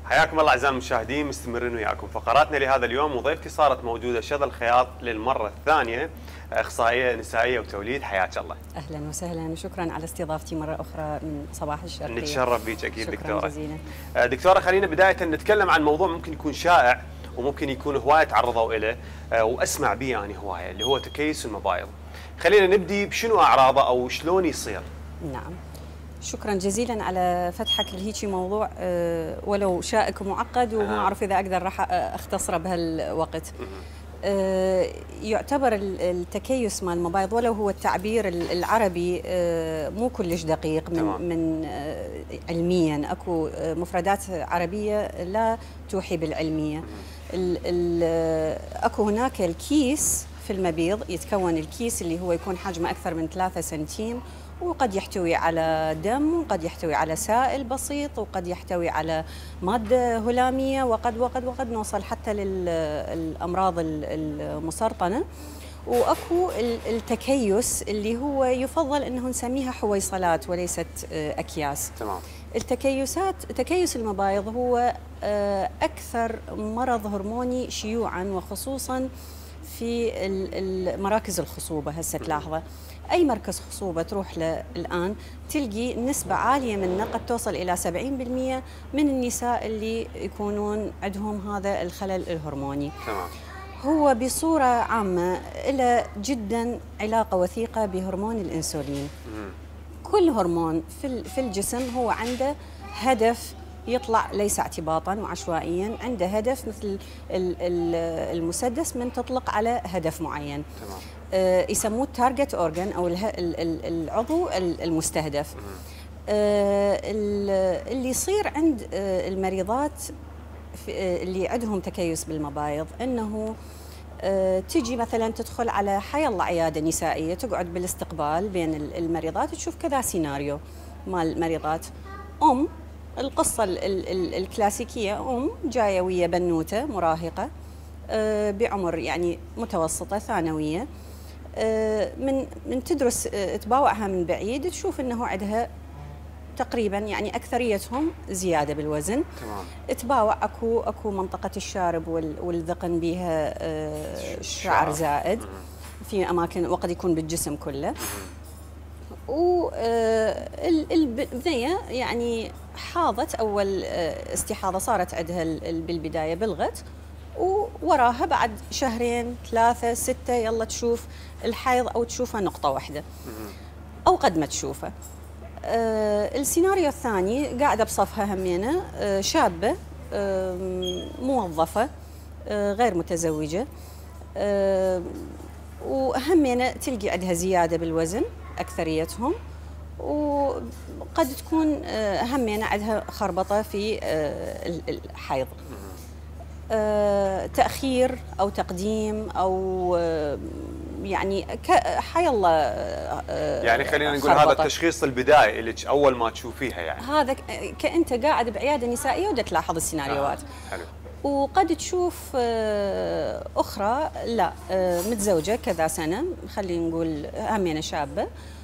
حياكم الله اعزائي المشاهدين، مستمرين وياكم فقراتنا لهذا اليوم، وضيفتي صارت موجوده شذى الخياط للمره الثانيه، اخصائيه نسائيه وتوليد. حياك الله. اهلا وسهلا وشكرا على استضافتي مره اخرى من صباح الشرقيه. نتشرف بك اكيد شكرا دكتوره. جزيلا. دكتوره، خلينا بدايه نتكلم عن موضوع ممكن يكون شائع وممكن يكون هوايه تعرضوا له واسمع به يعني هوايه، اللي هو تكيس المبايض. خلينا نبدي بشنو اعراضه او شلون يصير؟ نعم. شكرا جزيلا على فتحك لهيجي موضوع ولو شائك ومعقد، وما اعرف اذا اقدر راح اختصره بهالوقت. يعتبر التكيس مال المبايض ولو هو التعبير العربي مو كلش دقيق من علميا، اكو مفردات عربيه لا توحي بالعلميه. اكو هناك الكيس في المبيض، يتكون الكيس اللي هو يكون حجمه اكثر من 3 سنتيم، وقد يحتوي على دم، وقد يحتوي على سائل بسيط، وقد يحتوي على مادة هلامية، وقد نوصل حتى للأمراض المسرطنة. وأكو التكيس اللي هو يفضل أنه نسميها حويصلات وليست أكياس. تمام. تكيس المبايض هو أكثر مرض هرموني شيوعاً، وخصوصاً في مراكز الخصوبة. هسه تلاحظه أي مركز خصوبة تروح له الآن تلقي نسبة عالية منه، قد توصل إلى 70% من النساء اللي يكونون عندهم هذا الخلل الهرموني. تمام. هو بصورة عامة له جدا علاقة وثيقة بهرمون الأنسولين. كل هرمون في الجسم هو عنده هدف يطلع ليس اعتباطا وعشوائيا، عنده هدف مثل المسدس من تطلق على هدف معين. تمام. يسموه التارجت اورجن او العضو المستهدف. اللي يصير عند المريضات اللي عندهم تكيس بالمبايض انه تجي مثلا تدخل على حي الله عياده نسائيه، تقعد بالاستقبال بين المريضات، تشوف كذا سيناريو مال المريضات. القصة الكلاسيكية، جاية ويا بنوتة مراهقة بعمر يعني متوسطة ثانوية، من تدرس تباوعها من بعيد تشوف انه عندها تقريبا يعني اكثريتهم زيادة بالوزن. تمام. تباوع اكو منطقة الشارب والذقن بها شعر زائد في اماكن، وقد يكون بالجسم كله. والبنية يعني حاضت أول استحاضة صارت عندها بالبداية بلغت، ووراها بعد 2 3 6 يلا تشوف الحيض أو تشوفها نقطة واحدة أو قد ما تشوفه. السيناريو الثاني قاعدة بصفها همينة شابة موظفة غير متزوجة، وهمينة تلقي عندها زيادة بالوزن أكثريتهم، وقد تكون همينة عندها خربطة في الحيض، تأخير أو تقديم أو يعني حي الله. يعني خلينا نقول هذا التشخيص البدائي اللي أول ما تشوفيها، يعني هذا كأنت قاعد بعيادة نسائية ودا تلاحظ السيناريوهات. حلو. وقد تشوف أخرى لا متزوجة كذا سنة، خلينا نقول همينة شابة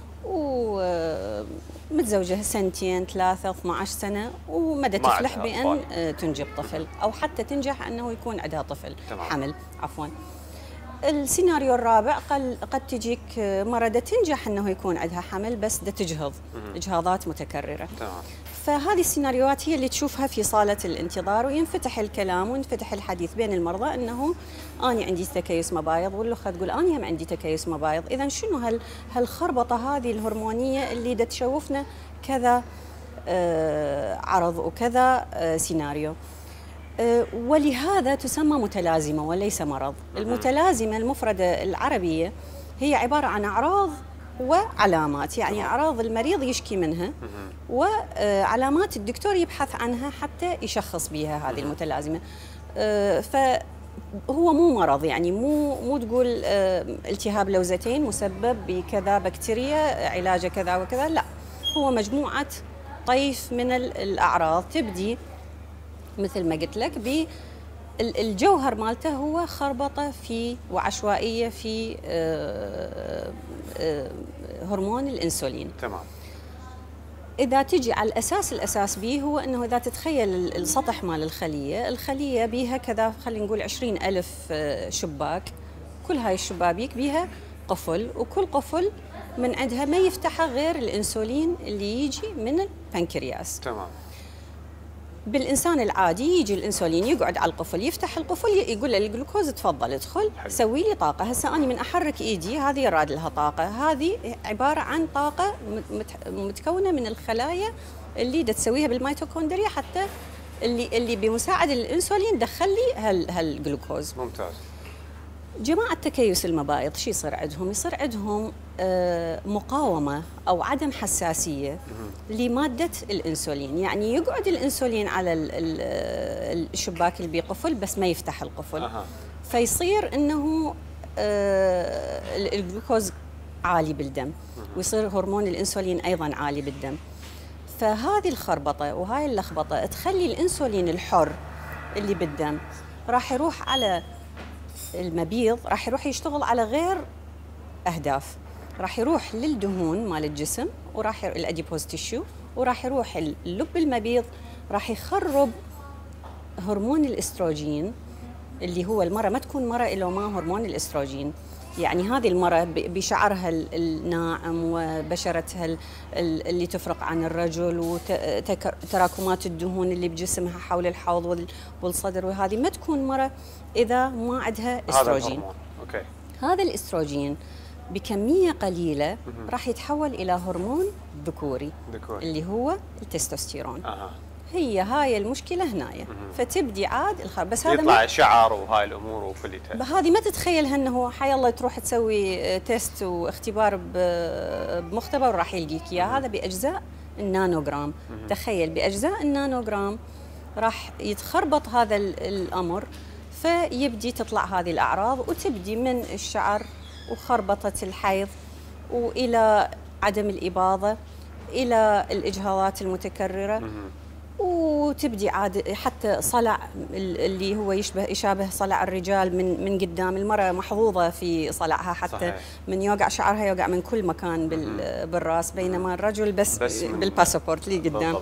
ومتزوجة 2 3 12 سنة ومدى تفلح بأن تنجب طفل، أو حتى تنجح أنه يكون عندها طفل. تمام. حمل عفوا. السيناريو الرابع قد تجيك مرضى تنجح أنه يكون عندها حمل بس دا تجهض إجهاضات متكررة. تمام. فهذه السيناريوهات هي اللي تشوفها في صالة الانتظار، وينفتح الكلام وينفتح الحديث بين المرضى أنه أنا عندي تكيس مبايض، والأخرى تقول أنا هم عندي تكيس مبايض. إذا شنو هالخربطة هذه الهرمونية اللي دا تشوفنا كذا عرض وكذا سيناريو. ولهذا تسمى متلازمة وليس مرض. المتلازمة المفردة العربية هي عبارة عن أعراض وعلامات، يعني أعراض المريض يشكي منها وعلامات الدكتور يبحث عنها حتى يشخص بها هذه المتلازمة. فهو مو مرض، يعني مو تقول التهاب لوزتين مسبب بكذا بكتيريا علاجه كذا وكذا، لا، هو مجموعة طيف من الأعراض تبدي مثل ما قلت لك الجوهر مالته هو خربطة في وعشوائية في هرمون الأنسولين. تمام. إذا تجي على الأساس به هو أنه إذا تتخيل السطح مال الخلية بيها كذا خلينا نقول 20,000 شباك، كل هاي الشبابيك بيها قفل، وكل قفل من عندها ما يفتحها غير الأنسولين اللي يجي من البنكرياس. تمام. بالإنسان العادي يجي الأنسولين يقعد على القفل، يفتح القفل يقول للجلوكوز تفضل ادخل سوي لي طاقة. هسه أنا من أحرك إيدي هذه يراد لها طاقة، هذه عبارة عن طاقة متكونة من الخلايا اللي تسويها بالميتوكوندريا حتى اللي بمساعدة الأنسولين دخل لي هالجلوكوز. ممتاز. جماعة تكيس المبايض شو يصير عندهم؟ يصير عندهم مقاومة أو عدم حساسية لمادة الأنسولين، يعني يقعد الأنسولين على الشباك اللي بيقفل بس ما يفتح القفل. فيصير أنه الجلوكوز عالي بالدم، ويصير هرمون الأنسولين أيضا عالي بالدم. فهذه الخربطة وهاي اللخبطة تخلي الأنسولين الحر اللي بالدم راح يروح على المبيض، راح يروح يشتغل على غير أهداف، راح يروح للدهون مال الجسم، وراح الأديبوز تيشو، وراح يروح اللب المبيض، راح يخرب هرمون الاستروجين اللي هو المرأة ما تكون مرأة إلا ما هرمون الاستروجين. يعني هذه المرأة بشعرها الناعم وبشرتها اللي تفرق عن الرجل وتراكمات الدهون اللي بجسمها حول الحوض والصدر، وهذه ما تكون مرأة إذا ما عندها استروجين. هذا الاستروجين بكمية قليلة راح يتحول إلى هرمون ذكوري اللي هو التستوستيرون. هي هاي المشكله هنايا. فتبدي عاد بس هذا يطلع شعر وهاي الامور وكليتها هذه ما تتخيلها انه حي الله تروح تسوي تيست واختبار بمختبر وراح يلقيك اياه. هذا باجزاء النانوغرام. تخيل باجزاء النانوغرام راح يتخربط هذا الامر، فيبدي تطلع هذه الاعراض، وتبدي من الشعر وخربطه الحيض والى عدم الاباضه الى الاجهاضات المتكرره، وتبدي عاد حتى صلع اللي هو يشابه صلع الرجال من قدام. المرأة محظوظة في صلعها حتى صحيح. من يوقع شعرها يوقع من كل مكان بالراس، بينما الرجل بس بالباسبورت اللي قدام.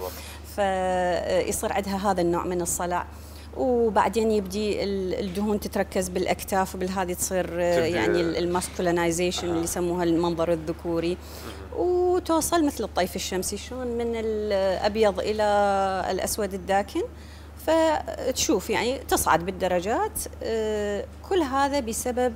فيصير عندها هذا النوع من الصلع. وبعدين يبدي الدهون تتركز بالاكتاف، وبالهذه تصير يعني الماسكولينايزيشن اللي يسموها المنظر الذكوري، وتوصل مثل الطيف الشمسي شلون من الابيض الى الاسود الداكن. فتشوف يعني تصعد بالدرجات. كل هذا بسبب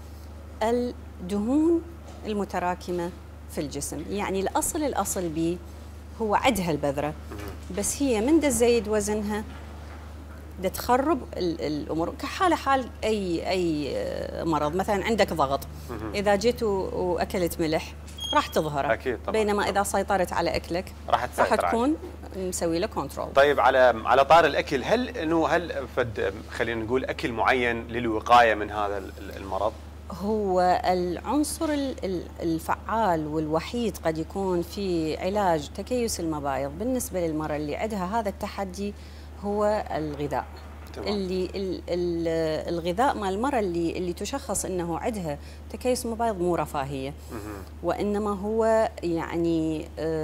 الدهون المتراكمه في الجسم. يعني الاصل بي هو عندها البذره، بس هي من تزيد وزنها ده تخرب الامور. حال اي مرض. مثلا عندك ضغط، اذا جيت واكلت ملح راح تظهر اكيد طبعا. بينما اذا سيطرت على اكلك راح تكون مسوي له كنترول. طيب على طار الاكل، هل خلينا نقول اكل معين للوقايه من هذا المرض؟ هو العنصر الفعال والوحيد قد يكون في علاج تكيس المبايض بالنسبه للمراه اللي عندها هذا التحدي هو الغذاء. الغذاء مال المرأة اللي تشخص انه عندها تكيس مبايض مو رفاهية، وانما هو يعني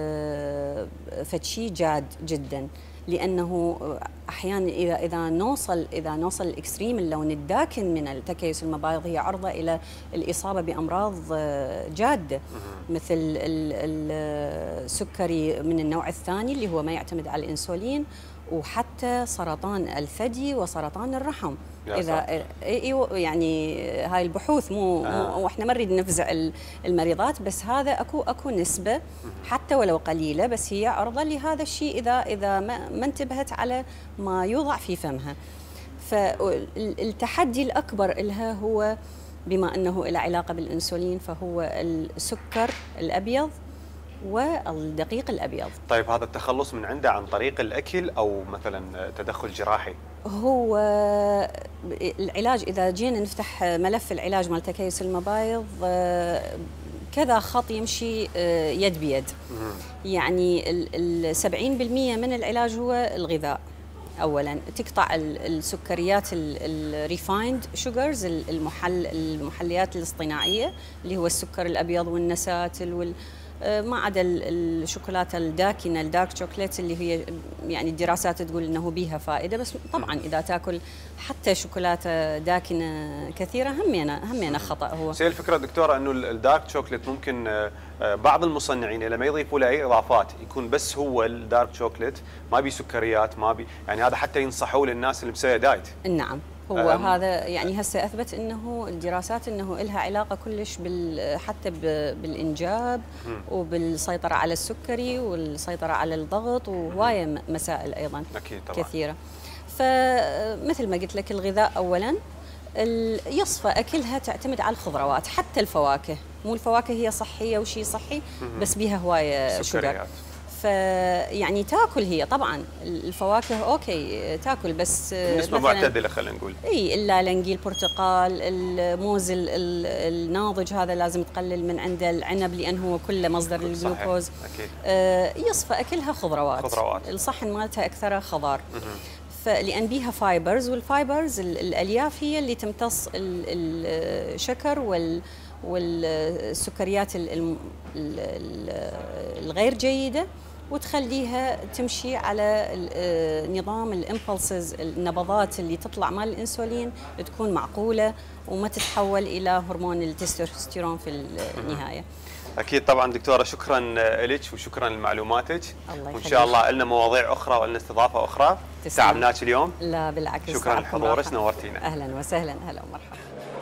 فشي جاد جدا. لانه احيانا اذا نوصل الاكستريم، اللون الداكن من التكيس المبايض، هي عرضه الى الاصابه بامراض جاده مثل السكري من النوع الثاني اللي هو ما يعتمد على الانسولين، وحتى سرطان الثدي وسرطان الرحم. اذا يعني هاي البحوث مو واحنا ما نريد نفزع المريضات، بس هذا اكو نسبه حتى ولو قليله، بس هي عرضه لهذا الشيء اذا ما انتبهت على ما يوضع في فمها. فالتحدي الاكبر لها هو بما انه له علاقه بالانسولين، فهو السكر الابيض والدقيق الابيض. طيب هذا التخلص من عنده عن طريق الاكل او مثلا تدخل جراحي؟ هو العلاج اذا جينا نفتح ملف العلاج مال تكيس المبايض كذا خط يمشي يد بيد. يعني 70% من العلاج هو الغذاء. اولا تقطع السكريات الريفايند شوجرز، المحليات الاصطناعيه اللي هو السكر الابيض والنساتل ما عدا الشوكولاته الداكنه الدارك شوكليت اللي هي يعني الدراسات تقول انه بيها فائده، بس طبعا اذا تاكل حتى شوكولاته داكنه كثيره همينه خطا هو. هي الفكره دكتوره انه الدارك شوكليت ممكن بعض المصنعين لما يضيفوا له اي اضافات يكون بس هو الدارك شوكليت ما بي سكريات ما بي، يعني هذا حتى ينصحوا للناس اللي مسويه دايت. نعم هو هذا يعني هسه اثبت انه الدراسات انه لها علاقه كلش حتى بالانجاب وبالسيطره على السكري والسيطره على الضغط وهوايه مسائل ايضا اكيد طبعا كثيره. فمثل ما قلت لك الغذاء اولا يصفى اكلها تعتمد على الخضروات، حتى الفواكه، مو الفواكه هي صحيه وشيء صحي بس بيها هوايه شجر. فيعني تاكل هي طبعا الفواكه اوكي تاكل بس نسبه معتدله خلينا نقول. اي اللالنجي، البرتقال، الموز الناضج هذا لازم تقلل من عنده، العنب لانه هو كله مصدر للجلوكوز. اكيد. يصفى اكلها خضروات. الصحن مالتها اكثرها خضار. لان بيها فايبرز، والفايبرز الالياف هي اللي تمتص الشكر والسكريات الغير جيده وتخليها تمشي على نظام الامبلسز، النبضات اللي تطلع مال الانسولين تكون معقوله وما تتحول الى هرمون التستوستيرون في النهايه. اكيد طبعا دكتوره، شكرا لك وشكرا لمعلوماتك، وان شاء الله لنا مواضيع اخرى ولنا استضافه اخرى. تعبناك اليوم؟ لا بالعكس، شكرا لحضورك، نورتينا. اهلا وسهلا، هلا ومرحبا.